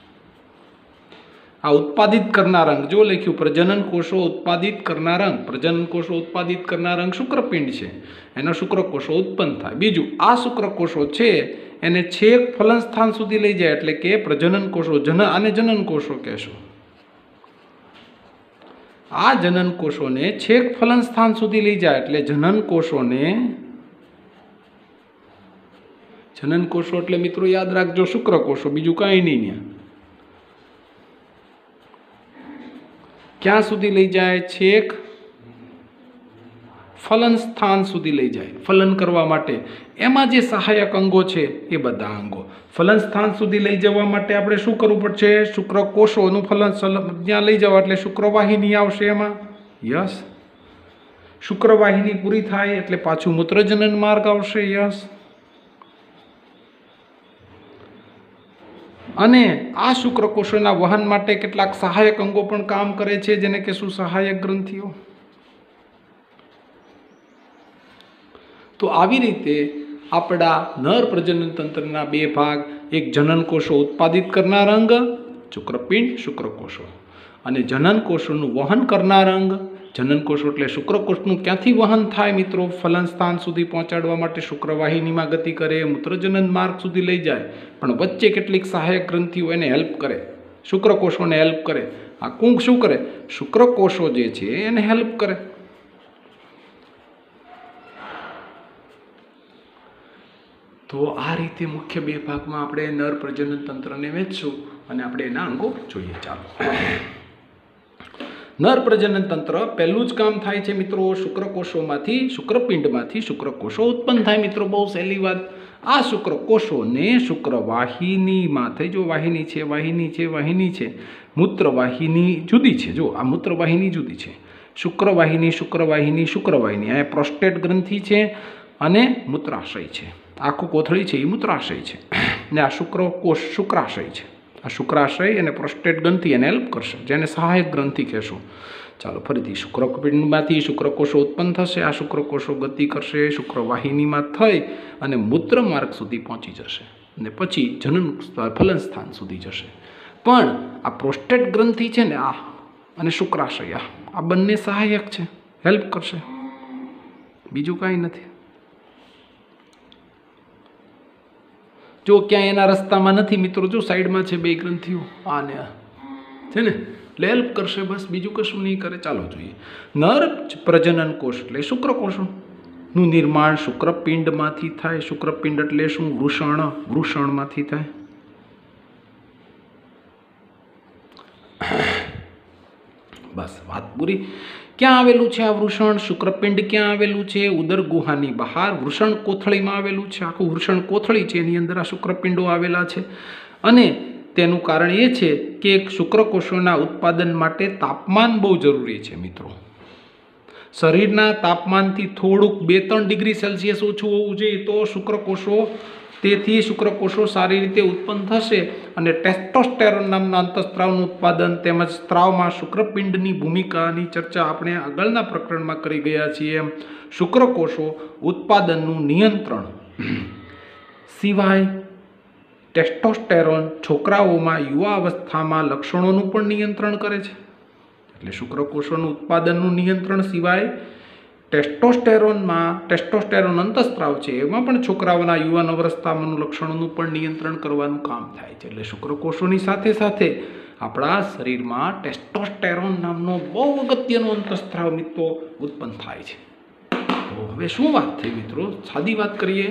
આ ઉત્પાદિત કરનાર અંગ જો લખ્યું પ્રજનન કોષો ઉત્પાદિત કરનાર અંગ, પ્રજનન કોષો ઉત્પાદિત કરનાર અંગ શુક્રપિંડ છે, એના શુક્રકોષો ઉત્પન્ન થાય. બીજું આ શુક્રકોષો છે એને છેક ફલન સ્થાન સુધી લઈ જાય એટલે કે પ્રજનન કોષો, જન આને જનન કોષો કહેશું. આ જનન કોષોને છેક ફલન સ્થાન સુધી લઈ જાય એટલે જનન કોષોને જનન કોષો એટલે મિત્રો યાદ રાખજો શુક્રકોષો, બીજું કાંઈ નહીં. ક્યાં સુધી લઈ જાય? છેક ફલન સ્થાન સુધી લઈ જાય ફલન કરવા માટે. એમાં જે સહાયક અંગો છે એ બધા અંગો ફલન સ્થાન સુધી લઈ જવા માટે આપણે શું કરવું પડશે? શુક્રકોષોનું ફલન ત્યાં લઈ જવા એટલે શુક્રવાહિની આવશે એમાં. યસ, શુક્રવાહિની પૂરી થાય એટલે પાછું મૂત્રજનન માર્ગ આવશે. યસ, અને આ શુક્રકોષોના વહન માટે કેટલાક સહાયક અંગો પણ કામ કરે છે જેને કહેશું સહાયક ગ્રંથિઓ. તો આવી રીતે આપણા નર પ્રજનન તંત્રના બે ભાગ, એક જનન કોષો ઉત્પાદિત કરનાર અંગ શુક્રપિંડ શુક્રકોષો અને જનન કોષોનું વહન કરનાર અંગ જનન કોષો એટલે શુક્રકોષનું ક્યાંથી વહન થાય મિત્રો? ફલન સ્થાન સુધી પહોંચાડવા માટે શુક્રવાહિનીમાં ગતિ કરે, મૂત્રજનન માર્ગ સુધી લઈ જાય, પણ વચ્ચે કેટલીક સહાયક ગ્રંથિઓ એને હેલ્પ કરે, શુક્રકોષોને હેલ્પ કરે. આ કુંક શું કરે? શુક્રકોષો જે છે એને હેલ્પ કરે. તો આ રીતે મુખ્ય બે ભાગમાં આપણે નર પ્રજનન તંત્રને વહેંચશું અને આપણે એના અંગો જોઈએ. ચાલો, નર પ્રજનન તંત્ર પહેલું જ કામ થાય છે મિત્રો શુક્રકોષોમાંથી, શુક્રપિંડમાંથી શુક્રકોષો ઉત્પન્ન થાય. મિત્રો બહુ સહેલી વાત. આ શુક્રકોષોને શુક્રવાહિનીમાં થઈ, જો વાહિની છે વાહિની છે વાહિની છે, મૂત્રવાહિની જુદી છે. જો આ મૂત્રવાહિની જુદી છે, શુક્રવાહિની શુક્રવાહિની શુક્રવાહિની આ પ્રોસ્ટેટ ગ્રંથિ છે અને મૂત્રાશય છે. આખું કોથળી છે એ મૂત્રાશય છે ને આ શુક્રકોષ શુક્રાશય છે. આ શુક્રાશય અને પ્રોસ્ટેટ ગ્રંથિ એને હેલ્પ કરશે, જેને સહાયક ગ્રંથિ કહેશું. ચાલો ફરીથી, શુક્રપિંડમાંથી શુક્રકોષો ઉત્પન્ન થશે, આ શુક્રકોષો ગતિ કરશે, શુક્રવાહિનીમાં થઈ અને મૂત્ર માર્ગ સુધી પહોંચી જશે અને પછી જનન ફલન સ્થાન સુધી જશે. પણ આ પ્રોસ્ટેટ ગ્રંથિ છે ને આ અને શુક્રાશય આ બંને સહાયક છે, હેલ્પ કરશે, બીજું કાંઈ નથી. જો ક્યાંય એના રસ્તામાં નથી મિત્રો, જો સાઈડમાં છે બે ગ્રંથિઓ આ ને આ છે ને, એટલે હેલ્પ કરશે, બસ બીજું કશું નહીં કરે. ચાલો જોઈએ. નર પ્રજનન કોષ એટલે શુક્રકોષોનું નિર્માણ શુક્રપિંડમાંથી થાય. શુક્રપિંડ એટલે શું? વૃષણ, વૃષણમાંથી થાય. બસ વાત પૂરી. ક્યાં આવેલું છે આ વૃષણ? શુક્રપિંડ ક્યાં આવેલું છે? ઉદર ગુહાની બહાર વૃષણ કોથળીમાં આવેલું છે. આખું વૃષણ કોથળી છે, એની અંદર આ શુક્રપિંડો આવેલા છે. અને તેનું કારણ એ છે કે શુક્રકોષોના ઉત્પાદન માટે તાપમાન બહુ જરૂરી છે મિત્રો. શરીરના તાપમાનથી થોડુંક બે ત્રણ ડિગ્રી સેલ્સિયસ ઓછું હોવું જોઈએ તો શુક્રકોષો તેથી શુક્રકોષો સારી રીતે ઉત્પન્ન થશે અને ટેસ્ટોસ્ટેરોન નામના અંતઃસ્ત્રાવનું ઉત્પાદન તેમજ સ્ત્રાવમાં શુક્રપિંડની ભૂમિકાની ચર્ચા આપણે આગળના પ્રકરણમાં કરી ગયા છીએ. શુક્રકોષો ઉત્પાદનનું નિયંત્રણ સિવાય ટેસ્ટોસ્ટેરોન છોકરાઓમાં યુવા અવસ્થામાં લક્ષણોનું પણ નિયંત્રણ કરે છે. એટલે શુક્રકોષોનું ઉત્પાદનનું નિયંત્રણ સિવાય ટેસ્ટોસ્ટેરોનમાં ટેસ્ટોસ્ટેરોન અંતઃસ્ત્રાવ છે એમાં પણ છોકરાઓના યુવાન અવસ્થામાં લક્ષણોનું પણ નિયંત્રણ કરવાનું કામ થાય છે. એટલે શુક્રકોષોની સાથે સાથે આપણા શરીરમાં ટેસ્ટોસ્ટેરોન નામનો બહુ અગત્યનો અંતઃસ્ત્રાવ મિત્રો ઉત્પન્ન થાય છે. તો હવે શું વાત થઈ મિત્રો? સાદી વાત કરીએ.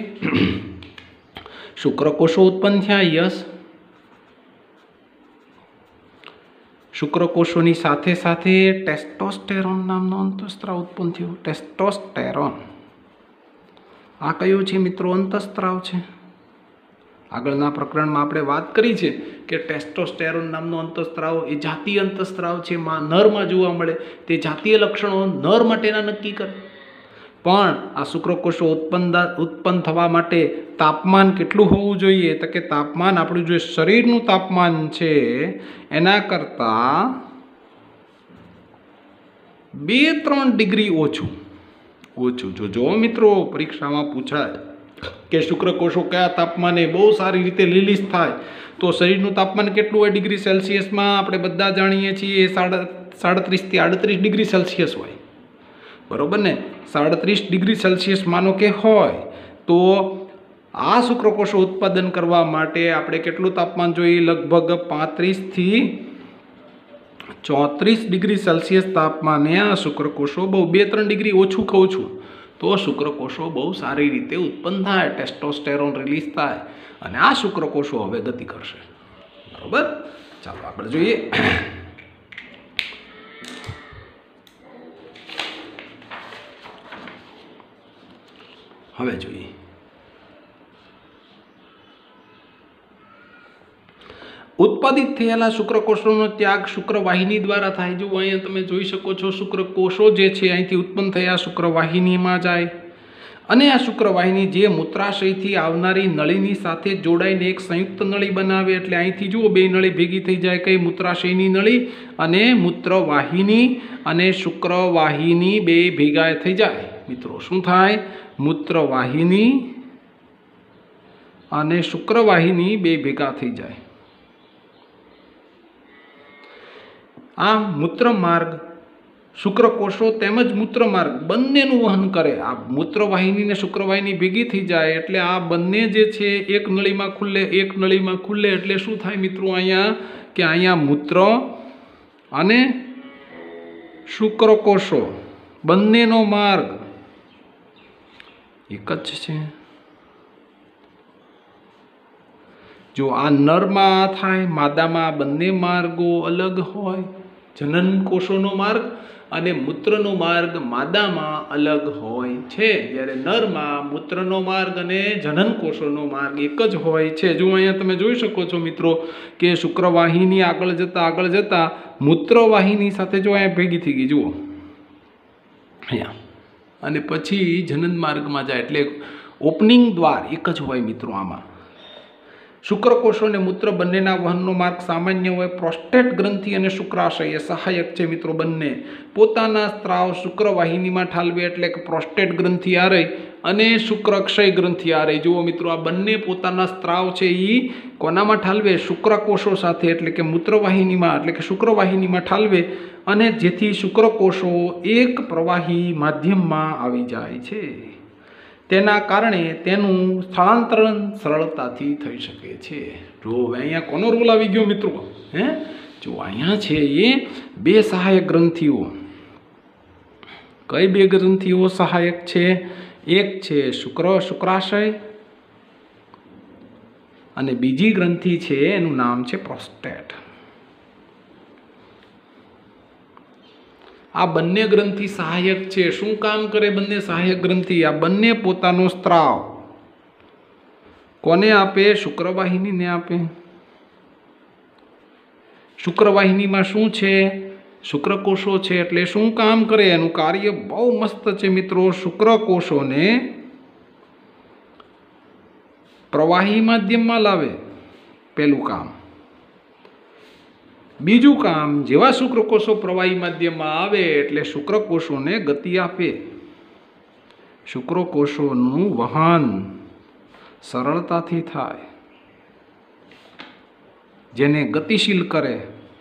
શુક્રકોષો ઉત્પન્ન થયા. યસ, શુક્રકોષોની સાથે સાથે ટેસ્ટોસ્ટેરોન નામનો અંતઃસ્ત્રાવ ઉત્પન્ન થયો. ટેસ્ટોસ્ટેરોન આ કયો છે મિત્રો? અંતઃસ્ત્રાવ છે. આગળના પ્રકરણમાં આપણે વાત કરી છે કે ટેસ્ટોસ્ટેરોન નામનો અંતઃસ્ત્રાવ એ જાતીય અંતઃસ્ત્રાવ છે, માં નરમાં જોવા મળે. તે જાતીય લક્ષણો નર માટેના નક્કી કરે. પણ આ શુક્રકોષો ઉત્પન્ન ઉત્પન્ન થવા માટે તાપમાન કેટલું હોવું જોઈએ? તો કે તાપમાન આપણું જે શરીરનું તાપમાન છે એના કરતાં બે ત્રણ ડિગ્રી ઓછું ઓછું જો જો મિત્રો પરીક્ષામાં પૂછાય કે શુક્રકોષો કયા તાપમાને બહુ સારી રીતે રિલીઝ થાય તો શરીરનું તાપમાન કેટલું હોય ડિગ્રી સેલ્સિયસમાં? આપણે બધા જાણીએ છીએ સાડા સાડત્રીસથી આડત્રીસ ડિગ્રી સેલ્સિયસ હોય, બરોબર ને? સાડત્રીસ ડિગ્રી સેલ્સિયસ માનો કે હોય તો આ શુક્રકોષો ઉત્પાદન કરવા માટે આપણે કેટલું તાપમાન જોઈએ? લગભગ પાંત્રીસથી ચોત્રીસ ડિગ્રી સેલ્સિયસ તાપમાને આ શુક્રકોષો બહુ બે ત્રણ ડિગ્રી ઓછું કહું છું તો શુક્રકોષો બહુ સારી રીતે ઉત્પન્ન થાય, ટેસ્ટોસ્ટેરોન રિલીઝ થાય અને આ શુક્રકોષો હવે ગતિ કરશે. બરોબર, ચાલો આગળ જોઈએ. હવે જોઈએ ઉત્પાદિત થયેલા શુક્રકોષોનો ત્યાગ શુક્રવાહિની દ્વારા થાય. જો અહીંયા તમે જોઈ શકો છો શુક્રકોષો જે છે અહીંથી ઉત્પન્ન થયા શુક્રવાહિનીમાં જાય અને આ શુક્રવાહિની જે મૂત્રાશયથી આવનારી નળીની સાથે જોડાઈને એક સંયુક્ત નળી બનાવે. એટલે અહીંથી જુઓ બે નળી ભેગી થઈ જાય. કઈ? મૂત્રાશયની નળી અને મૂત્રવાહિની, અને શુક્રવાહિની બે ભેગા થઈ જાય. મિત્રો શું થાય? મૂત્રવાહિની અને શુક્રવાહિની બે ભેગા થઈ જાય. આ મૂત્રમાર્ગ શુક્રકોષો તેમજ મૂત્રમાર્ગ બંનેનું વહન કરે. આ મૂત્રવાહિની ને શુક્રવાહિની ભેગી થઈ જાય એટલે આ બંને જે છે એક નળીમાં ખુલ્લે એક નળીમાં ખુલ્લે એટલે શું થાય મિત્રો? અહીંયા કે અહીંયા મૂત્ર અને શુક્રકોષો બંનેનો માર્ગ એક જ છે. જો આ નરમાં થાય, માદામાં બંને માર્ગો અલગ હોય. જનન કોષોનો માર્ગ અને મૂત્રનો માર્ગ માદામાં અલગ હોય છે, જ્યારે નરમાં મૂત્રનો માર્ગ અને જનન કોષોનો માર્ગ એક જ હોય છે. જો અહીંયા તમે જોઈ શકો છો મિત્રો કે શુક્રવાહિની આગળ જતા આગળ જતા મૂત્રવાહિની સાથે જો અહીંયા ભેગી થઈ ગઈ જુઓ અહીંયા, અને પછી જનન માર્ગમાં જાય એટલે ઓપનિંગ દ્વાર એક જ હોય મિત્રો. આમાં શુક્રકોષો અને મૂત્ર બંનેના વહનનો માર્ગ સામાન્ય હોય. પ્રોસ્ટેટ ગ્રંથિ અને શુક્રાશય એ સહાયક છે મિત્રો. બંને પોતાના સ્ત્રાવ શુક્રવાહિનીમાં ઠાલવે એટલે કે પ્રોસ્ટેટ ગ્રંથિ આ રહી અને શુક્રક્ષય ગ્રંથિ આ રહી. જુઓ મિત્રો આ બંને પોતાના સ્ત્રાવ છે એ કોનામાં ઠાલવે? શુક્રકોષો સાથે એટલે કે મૂત્રવાહિનીમાં એટલે કે શુક્રવાહિનીમાં ઠાલવે, અને જેથી શુક્રકોષો એક પ્રવાહી માધ્યમમાં આવી જાય છે. તેના કારણે તેનું સ્થળાંતરણ સરળતાથી થઈ શકે છે. જો અહીંયા કોનો રોલ આવી ગયો મિત્રો? હે જો અહીંયા છે એ બે સહાયક ગ્રંથિઓ. કઈ બે ગ્રંથિઓ સહાયક છે? એક છે શુક્ર શુક્રાશય અને બીજી ગ્રંથિ છે એનું નામ છે પ્રોસ્ટેટ. આ બંને ગ્રંથિ સહાયક છે. શું કામ કરે બંને સહાયક ગ્રંથિ? આ બંને પોતાનો સ્ત્રાવ કોને આપે? શુક્રવાહિનીને આપે. શુક્રવાહિનીમાં શું છે? શુક્રકોષો છે એટલે શું કામ કરે? એનું કાર્ય બહુ મસ્ત છે મિત્રો. શુક્રકોષોને પ્રવાહી માધ્યમમાં લાવે, પેલું કામ. બીજું કામ, જેવા શુક્રકોષો પ્રવાહી માધ્યમમાં આવે એટલે શુક્રકોષોને ગતિ આપે. શુક્રકોષોનું વહન સરળતાથી થાય, જેને ગતિશીલ કરે,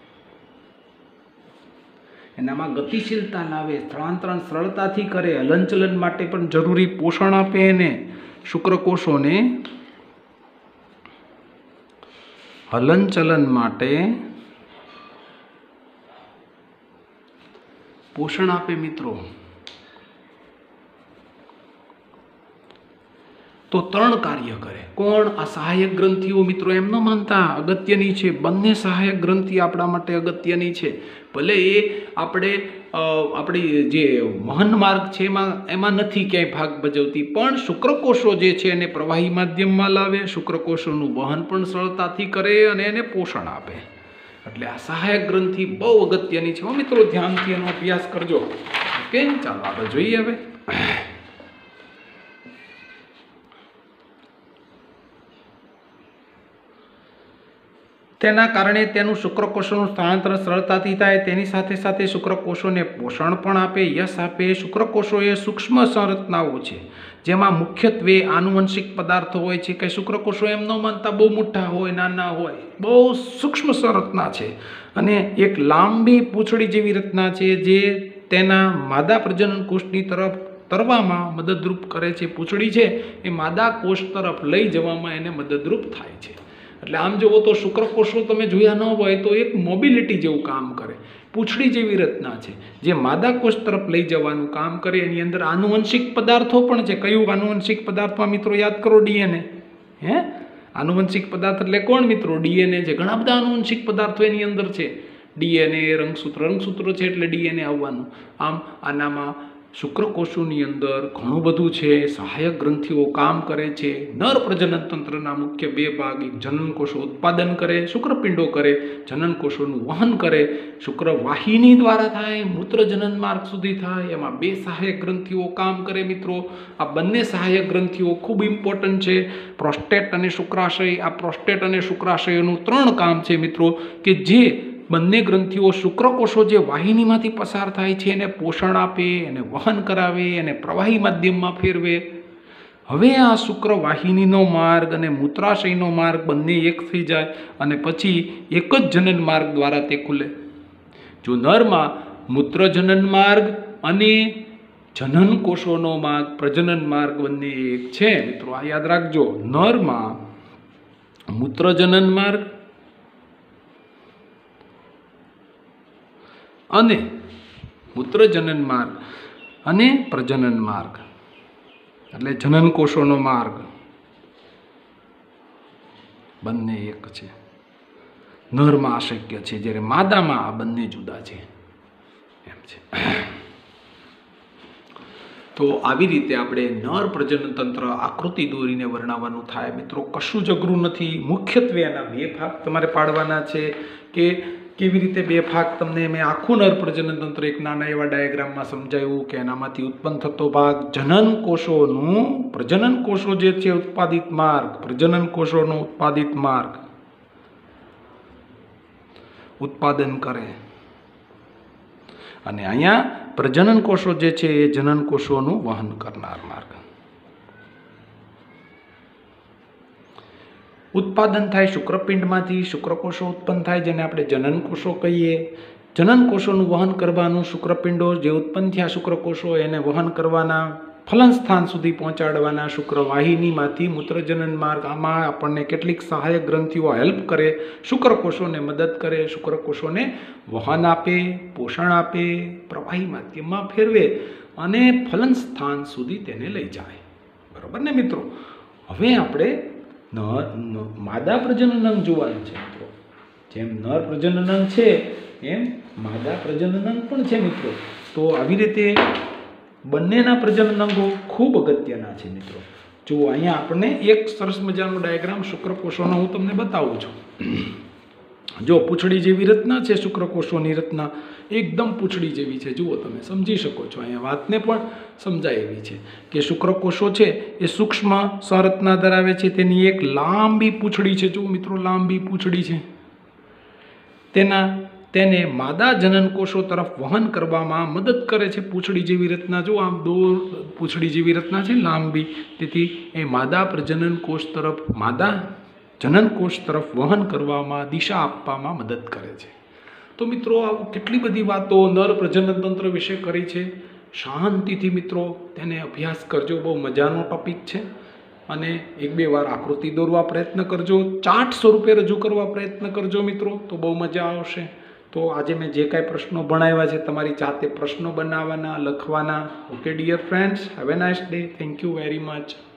એનામાં ગતિશીલતા લાવે, સ્થળાંતરણ સરળતાથી કરે, હલનચલન માટે પણ જરૂરી પોષણ આપે. એને શુક્રકોષોને હલનચલન માટે પોષણ આપે મિત્રો. તો ત્રણ કાર્ય કરે. કોણ? આ સહાયક ગ્રંથિઓ મિત્રો. એમ ન માનતા, અગત્યની છે. બંને સહાયક ગ્રંથિ આપણા માટે અગત્યની છે. ભલે એ આપણે આપણી જે વહન માર્ગ છે એમાં એમાં નથી ક્યાંય ભાગ ભજવતી, પણ શુક્રકોષો જે છે એને પ્રવાહી માધ્યમમાં લાવે, શુક્રકોષોનું વહન પણ સરળતાથી કરે અને એને પોષણ આપે. એટલે આ સહાયક ગ્રંથિ બહુ અગત્યની છે મિત્રો. ધ્યાનથી એનો અભ્યાસ કરજો. ઓકે, ચાલો આગળ જોઈએ. હવે તેના કારણે તેનું શુક્રકોષોનું સ્થળાંતર સરળતાથી થાય. તેની સાથે સાથે શુક્રકોષોને પોષણ પણ આપે, યશ આપે. શુક્રકોષો એ સૂક્ષ્મ સંરચનાઓ છે જેમાં મુખ્યત્વે આનુવંશિક પદાર્થો હોય છે. કે શુક્રકોષો એમ ન માનતા બહુ મોટા હોય, નાના હોય, બહુ સૂક્ષ્મ સંરચના છે. અને એક લાંબી પૂંછડી જેવી રચના છે જે તેના માદા પ્રજનન કોષની તરફ તરવામાં મદદરૂપ કરે છે. પૂંછડી છે એ માદા કોષ તરફ લઈ જવામાં એને મદદરૂપ થાય છે. એટલે આમ જુઓ તો શુક્રકોષો તમે જોયા ન હોય તો એક મોબિલિટી જેવું કામ કરે. પૂંછડી જેવી રચના છે જે માદા કોષ તરફ લઈ જવાનું કામ કરે. એની અંદર આનુવંશિક પદાર્થો પણ છે. કયું આનુવંશિક પદાર્થમાં મિત્રો? યાદ કરો, ડીએનએ. હે, આનુવંશિક પદાર્થ એટલે કોણ મિત્રો? ડીએનએ છે. ઘણા બધા આનુવંશિક પદાર્થો એની અંદર છે. ડીએનએ, રંગસૂત્ર, રંગસૂત્રો છે એટલે ડીએનએ આવવાનું. આમ આનામાં શુક્રકોષોની અંદર ઘણું બધું છે. સહાયક ગ્રંથિઓ કામ કરે છે. નર પ્રજનન તંત્રના મુખ્ય બે ભાગ, એક જનનકોષો ઉત્પાદન કરે, શુક્રપિંડો કરે, જનનકોષોનું વહન કરે. શુક્રવાહિની દ્વારા થાય, મૂત્ર જનન માર્ગ સુધી થાય, એમાં બે સહાયક ગ્રંથિઓ કામ કરે મિત્રો. આ બંને સહાયક ગ્રંથિઓ ખૂબ ઇમ્પોર્ટન્ટ છે. પ્રોસ્ટેટ અને શુક્રાશય. આ પ્રોસ્ટેટ અને શુક્રાશયોનું ત્રણ કામ છે મિત્રો, કે જે બંને ગ્રંથિઓ શુક્રકોષો જે વાહિનીમાંથી પસાર થાય છે એને પોષણ આપે, એને વહન કરાવે, એને પ્રવાહી માધ્યમમાં ફેરવે. હવે આ શુક્રવાહિનીનો માર્ગ અને મૂત્રાશયનો માર્ગ બંને એક થઈ જાય અને પછી એક જ જનન માર્ગ દ્વારા તે ખુલે. જો નરમાં મૂત્રજનન માર્ગ અને જનન કોષોનો માર્ગ, પ્રજનન માર્ગ બંને એક છે મિત્રો. આ યાદ રાખજો. નરમાં મૂત્રજનન માર્ગ અને મૂત્રજનન માર્ગ અને પ્રજનન માર્ગ એટલે જનન કોષોનો માર્ગ બંને એક છે. નરમાં અશક્ય છે, જ્યારે માદામાં આ બંને જુદા છે. એમ છે. તો આવી રીતે આપણે નર પ્રજનન તંત્ર આકૃતિ દોરીને વર્ણવવાનું થાય મિત્રો. કશું જ અઘરું નથી. મુખ્યત્વે એના બે ભાગ તમારે પાડવાના છે. કે કેવી રીતે બે ભાગ? તમને મેં આખું નર પ્રજનન તંત્ર એક નાના એવા ડાયાગ્રામમાં સમજાવ્યું કે એનામાંથી ઉત્પન્ન થતો ભાગ જનન કોષોનું, પ્રજનન કોષો જે છે ઉત્પાદિત માર્ગ, પ્રજનન કોષોનો ઉત્પાદિત માર્ગ ઉત્પાદન કરે. અને અહીંયા પ્રજનન કોષો જે છે એ જનન કોષોનું વહન કરનાર માર્ગ. ઉત્પાદન થાય શુક્રપિંડમાંથી. શુક્રકોષો ઉત્પન્ન થાય જેને આપણે જનન કોષો કહીએ. જનન કોષોનું વહન કરવાનું શુક્રપિંડો જે ઉત્પન્ન થયા શુક્રકોષો એને વહન કરવાના, ફલન સ્થાન સુધી પહોંચાડવાના શુક્રવાહિનીમાંથી મૂત્રજનન માર્ગ. આમાં આપણને કેટલીક સહાયક ગ્રંથિઓ હેલ્પ કરે, શુક્રકોષોને મદદ કરે, શુક્રકોષોને વહન આપે, પોષણ આપે, પ્રવાહી માધ્યમમાં ફેરવે અને ફલન સ્થાન સુધી તેને લઈ જાય. બરોબર ને મિત્રો? હવે આપણે નર માદા પ્રજનન અંગ જોવાનું છે મિત્રો. જેમ નર પ્રજનન અંગ છે એમ માદા પ્રજનન અંગ પણ છે મિત્રો. તો આવી રીતે બંનેના પ્રજનન અંગો ખૂબ અગત્યના છે મિત્રો. જો અહીંયા આપણને એક સરસ મજાનો ડાયાગ્રામ શુક્રકોષોનો હું તમને બતાવું છું. જો પૂંછડી જેવી રચના છે શુક્રકોષોની રચના, એકદમ પૂંછડી જેવી છે. જુઓ, તમે સમજી શકો છો. અહીંયા વાતને પણ સમજાય એવી છે કે શુક્રકોષો છે એ સૂક્ષ્મ સંરચના ધરાવે છે. તેની એક લાંબી પૂંછડી છે. જુઓ મિત્રો, લાંબી પૂંછડી છે. તેના તેને માદા જનન કોષો તરફ વહન કરવામાં મદદ કરે છે. પૂંછડી જેવી રચના, જો આમ દોર પૂંછડી જેવી રચના છે લાંબી, તેથી એ માદા પ્રજનન કોષ તરફ, માદા જનન કોષ તરફ વહન કરવામાં, દિશા આપવામાં મદદ કરે છે. તો મિત્રો, આવું કેટલી બધી વાતો નર પ્રજનન તંત્ર વિશે કરી છે. શાંતિથી મિત્રો તેને અભ્યાસ કરજો. બહુ મજાનો ટોપિક છે. અને એક બે વાર આકૃતિ દોરવા પ્રયત્ન કરજો, ચાર્ટ સ્વરૂપે રજૂ કરવા પ્રયત્ન કરજો મિત્રો, તો બહુ મજા આવશે. તો આજે મેં જે કાંઈ પ્રશ્નો ભણાવ્યા છે તમારી જાતે પ્રશ્નો બનાવવાના, લખવાના. Okay dear friends, have a nice day. Thank you very much.